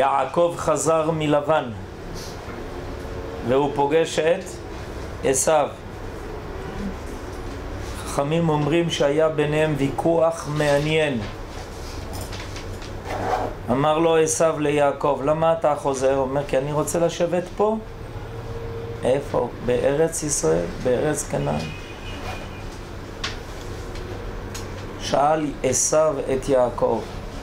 יעקב חזר מלבן והוא פוגש את עשיו. חכמים אומרים שהיה ביניהם ויכוח מעניין. אמר לו עשיו ליעקב, למה אתה חוזר? הוא אומר, כי אני רוצה לשבת פה. איפה? בארץ ישראל, בארץ כנען. שאל עשיו את יעקב,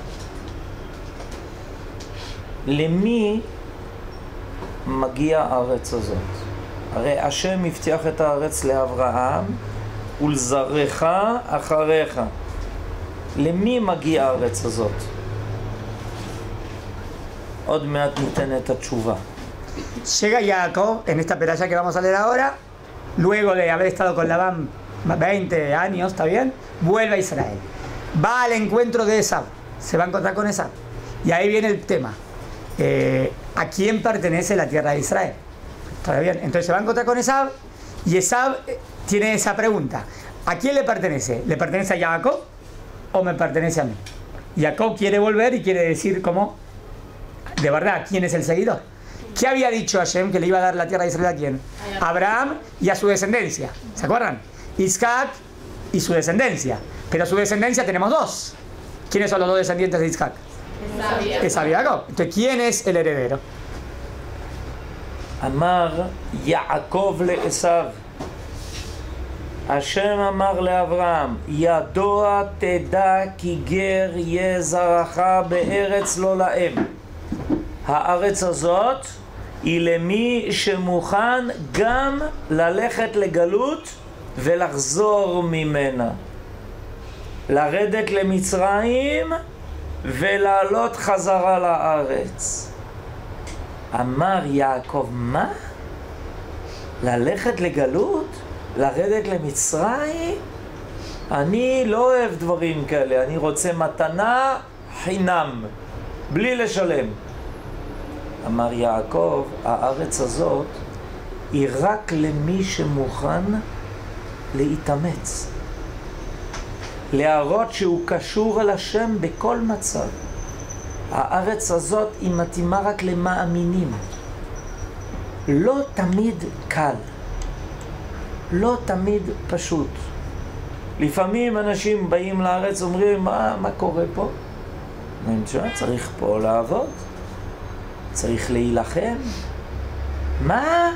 למי מגיע הארץ הזאת? הרי השם הבטיח את הארץ לאברהם ולזרעך אחריך. למי מגיע הארץ הזאת? עוד מעט ניתן את התשובה. Llega Jacob en esta peralla que vamos a leer ahora, luego de haber estado con Labán 20 años, ¿está bien? Vuelve a Israel. Va al encuentro de Esaú, se va a encontrar con Esaú. Y ahí viene el tema. ¿A quién pertenece la tierra de Israel? ¿Está bien? Entonces se va a encontrar con Esaú y Esaú tiene esa pregunta. ¿A quién le pertenece? ¿Le pertenece a Jacob o me pertenece a mí? Jacob quiere volver y quiere decir cómo, de verdad, quién es el seguidor. ¿Qué había dicho Hashem que le iba a dar la tierra de Israel a quién? A Abraham y a su descendencia. ¿Se acuerdan? Isaac y su descendencia. Pero su descendencia tenemos dos. ¿Quiénes son los dos descendientes de Isaac? Esaú y Jacob. Entonces, ¿quién es el heredero? אמר יעקב לעשיו, השם אמר לאברהם, ידוע תדע כי גר יהיה זרעך בארץ לא להם. הארץ הזאת היא למי שמוכן גם ללכת לגלות ולחזור ממנה, לרדת למצרים ולעלות חזרה לארץ. אמר יעקב, מה? ללכת לגלות? לרדת למצרים? אני לא אוהב דברים כאלה, אני רוצה מתנה חינם, בלי לשלם. אמר יעקב, הארץ הזאת היא רק למי שמוכן להתאמץ, להראות שהוא קשור אל השם בכל מצב. הארץ הזאת היא מתאימה רק למאמינים. לא תמיד קל, לא תמיד פשוט. לפעמים אנשים באים לארץ אומרים, מה קורה פה? צריך פה לעבוד, צריך להילחם. מה?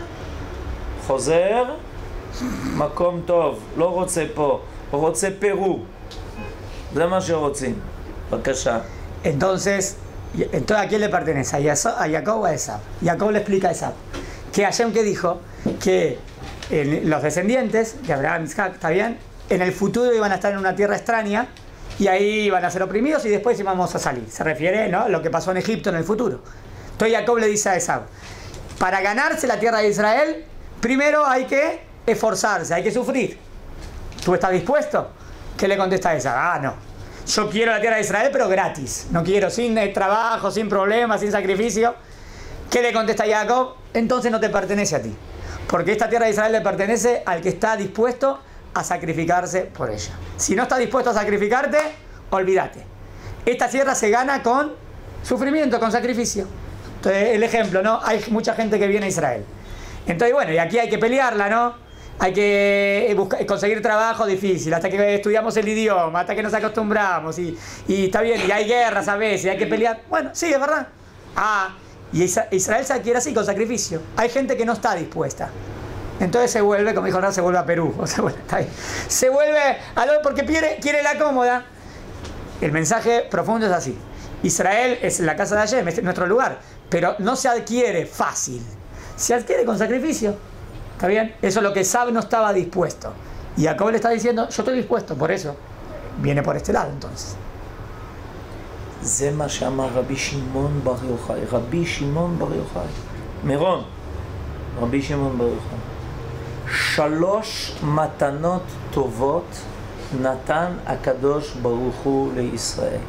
חוזר, מקום טוב, לא רוצה פה, רוצה פרו. זה מה שרוצים. בבקשה. Entonces, ¿a quién le pertenece? ¿A Jacob o a Esaú? Jacob le explica a Esaú que Hashem que dijo que los descendientes de Abraham, Isaac, ¿está bien? En el futuro iban a estar en una tierra extraña y ahí iban a ser oprimidos y después íbamos a salir. Se refiere, ¿no?, a lo que pasó en Egipto en el futuro. Entonces Jacob le dice a Esaú, para ganarse la tierra de Israel, primero hay que esforzarse, hay que sufrir. ¿Tú estás dispuesto? ¿Qué le contesta a Esaú? No. Yo quiero la tierra de Israel, pero gratis. No quiero, sin trabajo, sin problemas, sin sacrificio. ¿Qué le contesta Jacob? Entonces no te pertenece a ti. Porque esta tierra de Israel le pertenece al que está dispuesto a sacrificarse por ella. Si no está dispuesto a sacrificarte, olvídate. Esta tierra se gana con sufrimiento, con sacrificio. Entonces, el ejemplo, ¿no? Hay mucha gente que viene a Israel. Entonces, bueno, y aquí hay que pelearla, ¿no? Hay que conseguir trabajo difícil, hasta que estudiamos el idioma, hasta que nos acostumbramos, y está bien, y hay guerras a veces, hay que pelear. Bueno, sí, es verdad. Y Israel se adquiere así, con sacrificio. Hay gente que no está dispuesta. Entonces se vuelve, como dijo Hernán, se vuelve a Perú. O sea, bueno, está bien. Se vuelve a lo porque quiere la cómoda. El mensaje profundo es así. Israel es la casa de Hashem, es nuestro lugar, pero no se adquiere fácil. Se adquiere con sacrificio. ¿Está bien? Eso es lo que Esaú no estaba dispuesto. Y Jacob le está diciendo, yo estoy dispuesto, por eso viene por este lado entonces. זה מה שאמר רבי שמעון בר יוחאי. רבי שמעון בר יוחאי. מירון, רבי שמעון בר יוחאי. 3 מתנות טובות נתן הקדוש ברוך הוא לישראל.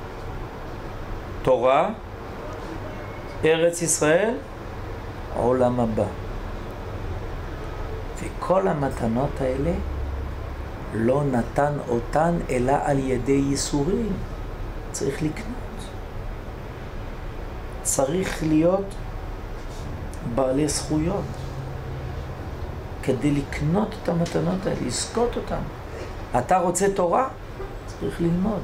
תורה, ארץ ישראל, עולם הבא. וכל המתנות האלה לא נתן אותן אלא על ידי ייסורים. צריך לקנות. צריך להיות בעלי זכויות. כדי לקנות את המתנות האלה, לזכות אותן. אתה רוצה תורה? צריך ללמוד.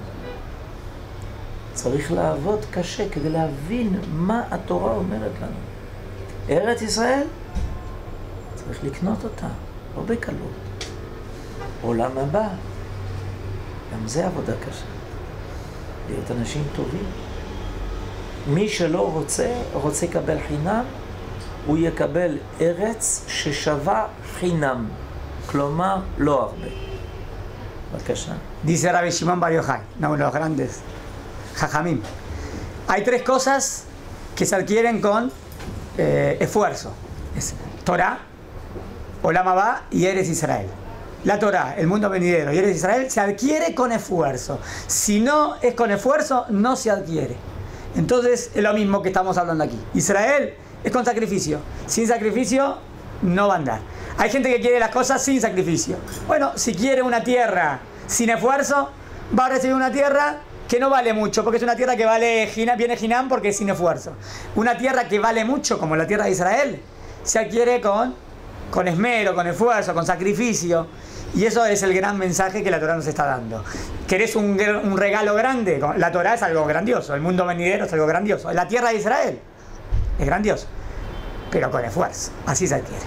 צריך לעבוד קשה כדי להבין מה התורה אומרת לנו. ארץ ישראל, צריך לקנות אותה, לא בקלות. עולם הבא, גם זה עבודה קשה. להיות אנשים טובים. מי שלא רוצה לקבל חינם, הוא יקבל ארץ ששווה חינם. כלומר, לא הרבה. בבקשה. Dice Rabbi Shimon Bar Yochai, uno de los grandes jajamim. Hay tres cosas que se adquieren con esfuerzo. Es Torah, Olam Haba y Eretz Israel. La Torah, el mundo venidero y Eretz Israel se adquiere con esfuerzo. Si no es con esfuerzo, no se adquiere. Entonces es lo mismo que estamos hablando aquí. Israel es con sacrificio. Sin sacrificio no va a andar. Hay gente que quiere las cosas sin sacrificio. Bueno, si quiere una tierra sin esfuerzo, va a recibir una tierra que no vale mucho, porque es una tierra que vale, viene Jinam porque es sin esfuerzo. Una tierra que vale mucho, como la tierra de Israel, se adquiere con esmero, con esfuerzo, con sacrificio. Y eso es el gran mensaje que la Torah nos está dando. ¿Querés un regalo grande? La Torah es algo grandioso, el mundo venidero es algo grandioso. La tierra de Israel es grandioso, pero con esfuerzo. Así se adquiere.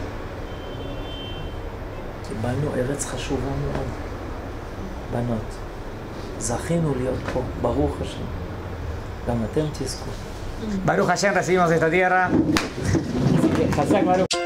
קיבלנו ארץ חשובה מאוד. בנות, זכינו להיות פה, ברוך השם. גם אתם תזכו. Baruch Hashem, recibimos esta tierra. Hazak Baruch.